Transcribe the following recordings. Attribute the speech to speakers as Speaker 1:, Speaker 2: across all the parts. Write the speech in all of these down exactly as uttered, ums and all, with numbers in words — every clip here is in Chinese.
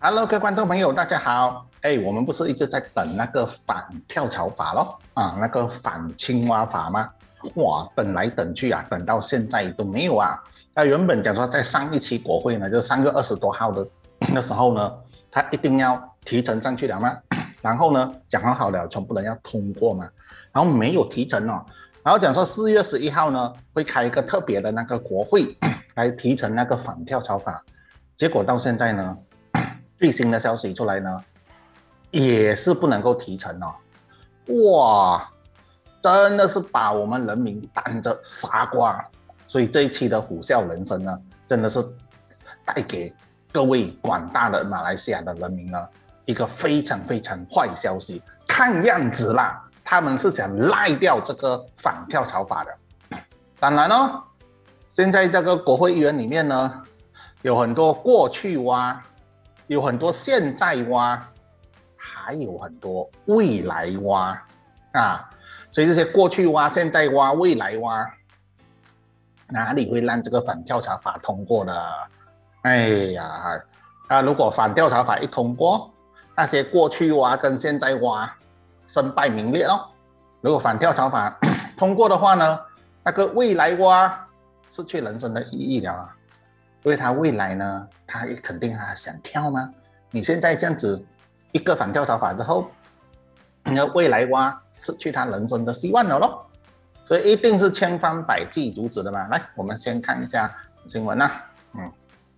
Speaker 1: Hello，各位观众朋友，大家好。哎，我们不是一直在等那个反跳槽法咯？啊，那个反青蛙法吗？哇，等来等去啊，等到现在都没有啊。他原本讲说，在上一期国会呢，就三月二十多号的那时候呢，他一定要提呈上去了嘛。然后呢，讲好好了，全部人要通过嘛。然后没有提呈哦。然后讲说四月十一号呢，会开一个特别的那个国会来提呈那个反跳槽法。结果到现在呢？最新的消息出来呢，也是不能够提成哦，哇，真的是把我们人民当着傻瓜，所以这一期的虎啸人生呢，真的是带给各位广大的马来西亚的人民呢一个非常非常坏消息，看样子啦，他们是想赖掉这个反跳槽法的。当然哦，现在这个国会议员里面呢，有很多过去蛙。有很多现在蛙，还有很多未来蛙啊，所以这些过去蛙、现在蛙、未来蛙，哪里会让这个反跳槽法通过呢？哎呀，啊，如果反跳槽法一通过，那些过去蛙跟现在蛙身败名裂哦。如果反跳槽法通过的话呢，那个未来蛙失去人生的意义了啊。因为他未来呢，他肯定他想跳吗？你现在这样子一个反跳槽法之后，那未来蛙失去他人生的希望了咯，所以一定是千方百计阻止的嘛。来，我们先看一下新闻啊，嗯，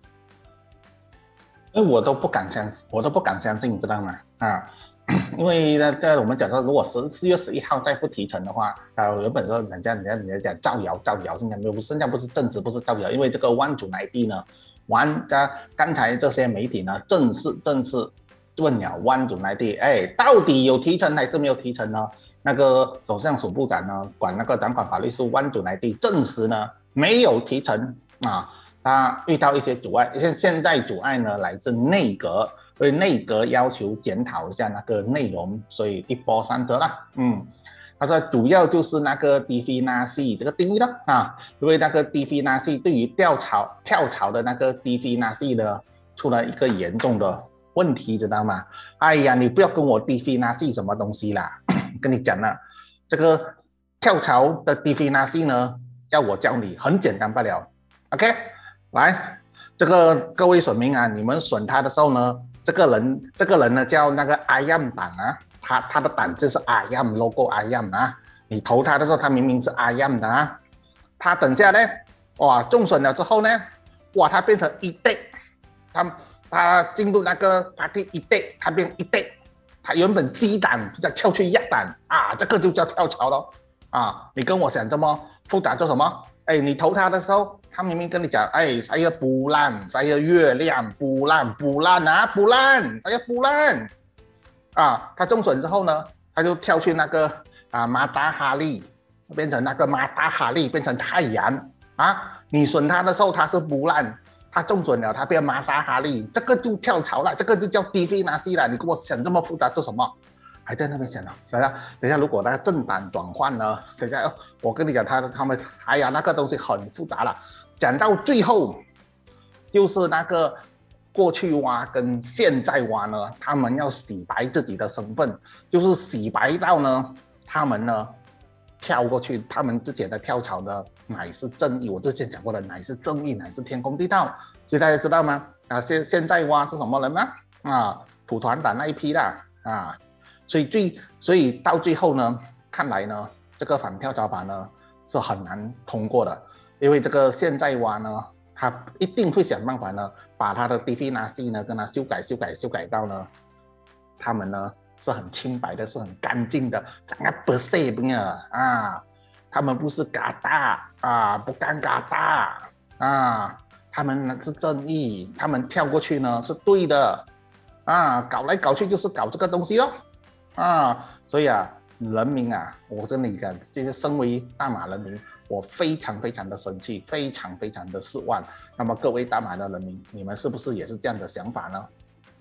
Speaker 1: 因为我都不敢相信，我都不敢相信，你知道吗？啊。因为呢，在我们讲说，如果十四月十一号再不提成的话，啊，原本说人家人家人家讲造谣造谣，现在没有，现在不是证实，不是造谣，因为这个湾主来地呢，湾家刚才这些媒体呢，正式正式问了湾主来地，哎，到底有提成还是没有提成呢？那个首相署部长呢，管那个掌管法律事务湾主来地证实呢，没有提成啊，他遇到一些阻碍，现现在阻碍呢来自内阁。所以内阁要求检讨一下那个内容，所以一波三折啦。嗯，他说主要就是那个 definasi 这个定义了啊，因为那个 definasi 对于跳槽跳槽的那个 definasi 呢，出了一个严重的问题，知道吗？哎呀，你不要跟我 definasi 什么东西啦，跟你讲了，这个跳槽的 definasi 呢，要我教你很简单罢了。OK， 来，这个各位选民啊，你们选他的时候呢？这个人，这个人呢叫那个 I am 党啊，他他的党就是 I am logo I am 啊。你投他的时候，他明明是 I am 的啊。他等下呢，哇，中选了之后呢，哇，他变成一代，他他进入那个 party 一代，他变一代，他原本基党就叫跳去亚党啊，这个就叫跳槽咯啊。你跟我想这么复杂做什么？哎，你投他的时候。他明明跟你讲，哎 saya bulan saya 月亮 bulan bulan 啊 bulan saya bulan 啊，他中选之后呢，他就跳去那个啊马达哈利，变成那个马达哈利，变成太阳啊。你选他的时候他是 bulan， 他中选了，他变马达哈利，这个就跳槽了，这个就叫 definasi 了。你跟我想这么复杂做什么？还在那边想呢，等下等下，如果那个政党转换呢，等下我跟你讲，他他们哎呀那个东西很复杂了。讲到最后，就是那个过去蛙跟现在蛙呢，他们要洗白自己的身份，就是洗白到呢，他们呢跳过去，他们之前的跳槽呢乃是正义，我之前讲过的乃是正义，乃是天公地道，所以大家知道吗？啊，现现在蛙是什么人呢？啊，土团党那一批啦，啊，所以最所以到最后呢，看来呢，这个反跳槽法呢是很难通过的。因为这个现在蛙呢，他一定会想办法呢，把他的 definasi 呢跟他修改、修改、修改到呢，他们呢是很清白的，是很干净的，sangat bersih punya啊，他们不是嘎达啊，不干嘎达啊，他们呢是正义，他们跳过去呢是对的啊，搞来搞去就是搞这个东西咯啊，所以啊，人民啊，我跟你讲，这些身为大马人民。我非常非常的生气，非常非常的失望。那么各位大马的人民，你们是不是也是这样的想法呢？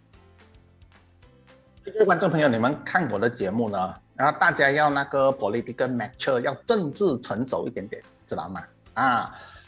Speaker 1: 各位观众朋友，你们看我的节目呢，然后大家要那个 political mature， 要政治成熟一点点，知道吗？啊，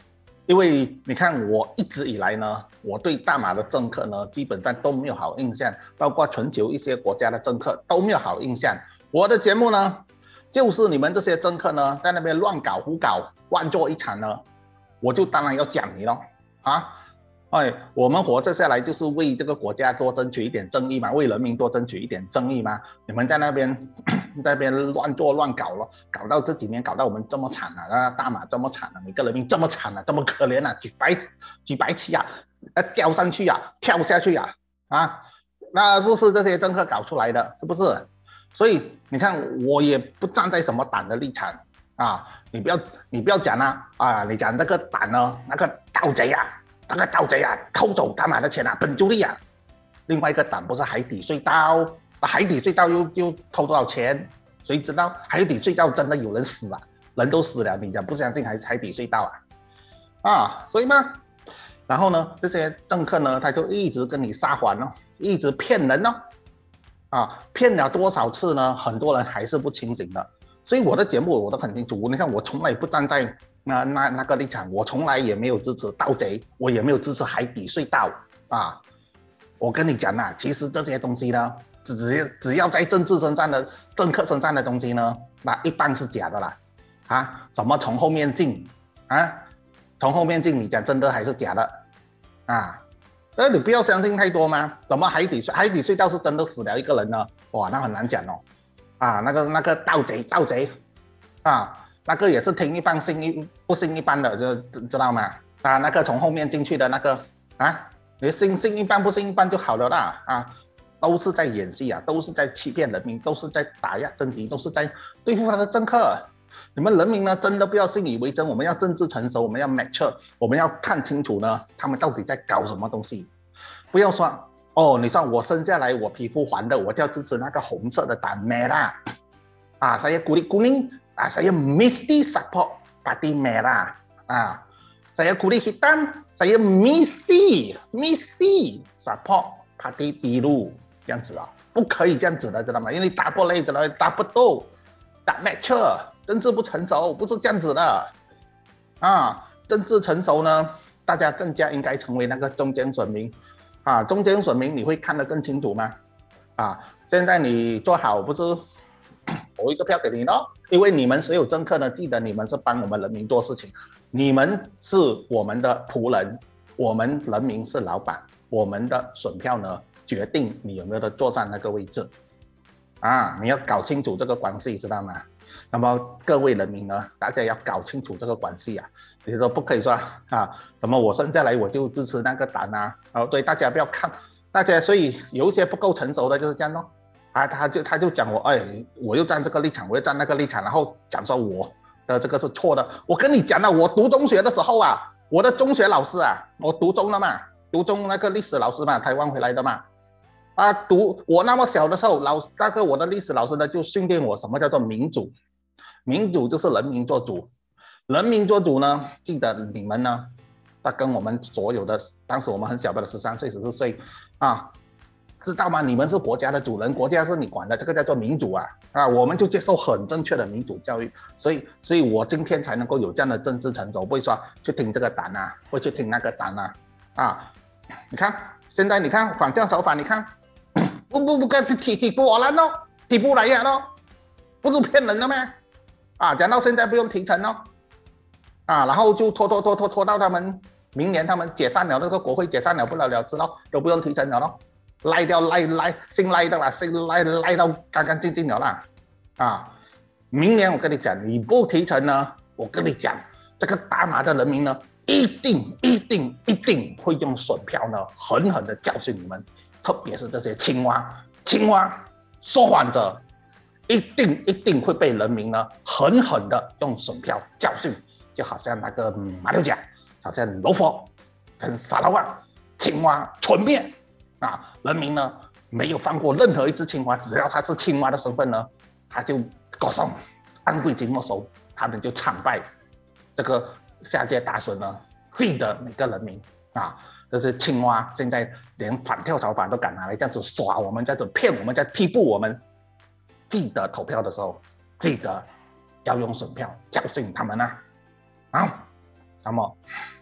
Speaker 1: 因为你看我一直以来呢，我对大马的政客呢基本上都没有好印象，包括全球一些国家的政客都没有好印象。我的节目呢，就是你们这些政客呢在那边乱搞胡搞乱做一场呢，我就当然要讲你咯啊！哎，我们活着下来就是为这个国家多争取一点正义嘛，为人民多争取一点正义嘛。你们在那边在那边乱做乱搞了，搞到这几年搞到我们这么惨啊，大马这么惨啊，每个人民这么惨啊，这么可怜啊，举白举白旗啊，呃，吊上去啊，跳下去啊，啊，那不是这些政客搞出来的，是不是？所以你看，我也不站在什么党的立场啊，你不要你不要讲啊，啊，你讲那个党呢，那个盗贼啊。那个盗贼啊，偷走大马的钱啊，本朱利啊。另外一个党不是海底隧道，海底隧道又又偷多少钱？谁知道？海底隧道真的有人死啊，人都死了，你讲不相信还是海底隧道啊？啊，所以嘛，然后呢，这些政客呢，他就一直跟你撒谎哦，一直骗人哦，啊，骗了多少次呢？很多人还是不清醒的。所以我的节目我都很清楚，你看我从来不站在。那那那个立场，我从来也没有支持盗贼，我也没有支持海底隧道啊！我跟你讲啊，其实这些东西呢，只只要在政治身上的政客身上的东西呢，那一半是假的啦，啊，什么从后面进啊，从后面进，你讲真的还是假的啊？那你不要相信太多吗？什么海底隧海底隧道是真的死了一个人呢？哇，那很难讲哦，啊，那个那个盗贼盗贼啊！那个也是听一半信一不信一半的，就知道吗？啊，那个从后面进去的那个啊，你信信一半不信一半就好了啦啊，都是在演戏啊，都是在欺骗人民，都是在打压政敌，都是在对付他的政客。你们人民呢，真的不要信以为真，我们要政治成熟，我们要 mature， 我们要看清楚呢，他们到底在搞什么东西。不要说哦，你说我生下来我皮肤黄的，我就要支持那个红色的党 Merah 啊，saya kulit kuning。Ah, saya mesti support Parti Merah. Ah, saya kulit hitam, saya mesti mesti support Parti Biru. 这样子啊，不可以这样子的，知道吗？因为打不累，知道吗？打不斗，打 mature， 政治不成熟，不是这样子的。啊，政治成熟呢，大家更加应该成为那个中间选民。啊，中间选民你会看得更清楚吗？啊，现在你做好不是？投一个票给你咯，因为你们所有政客呢，记得你们是帮我们人民做事情，你们是我们的仆人，我们人民是老板，我们的选票呢决定你有没有坐上那个位置，啊，你要搞清楚这个关系，知道吗？那么各位人民呢，大家要搞清楚这个关系啊，你说不可以说啊，什么我生下来我就支持那个党啊，哦，对，大家不要看，大家所以有一些不够成熟的就是这样咯。啊，他就他就讲我，哎，我又站这个立场，我又站那个立场，然后讲说我的这个是错的。我跟你讲了，我读中学的时候啊，我的中学老师啊，我读中了嘛，读中那个历史老师嘛，台湾回来的嘛，啊，读我那么小的时候，老那个我的历史老师呢就训练我什么叫做民主，民主就是人民做主，人民做主呢，记得你们呢，他跟我们所有的当时我们很小的十三岁、十四岁啊。知道吗？你们是国家的主人，国家是你管的，这个叫做民主啊！啊，我们就接受很正确的民主教育，所以，所以我今天才能够有这样的政治成熟，不会说去听这个党啊，会去听那个党啊，啊！你看，现在你看反教手法，你看，不不不，跟提提不完了哦，提不来呀咯，不是骗人的吗？啊，讲到现在不用提成哦，啊，然后就拖拖拖拖拖到他们明年他们解散了，那个国会解散了不了了之咯，都不用提成了咯。赖掉赖赖姓赖的啦，姓赖赖到干干净净了啦，啊！明年我跟你讲，你不提成呢，我跟你讲，这个大马的人民呢，一定一定一定会用选票呢，狠狠的教训你们，特别是这些青蛙青蛙说谎者，一定一定会被人民呢，狠狠的用选票教训，就好像那个马六甲，好像罗佛跟沙拉万青蛙纯面。啊，人民呢没有放过任何一只青蛙，只要他是青蛙的身份呢，他就告上按规矩没收，他们就惨败。这个下届大选呢，记得每个人民啊，这是青蛙现在连反跳槽法都敢拿来这样子耍我们，这样子骗我们，在踢步我们。记得投票的时候，记得要用选票教训他们啊！啊，那么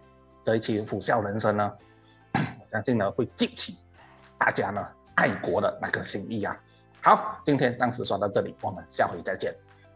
Speaker 1: 这一期虎啸人生呢，我相信呢会激起大家呢爱国的那个心意啊。好，今天暂时说到这里，我们下回再见。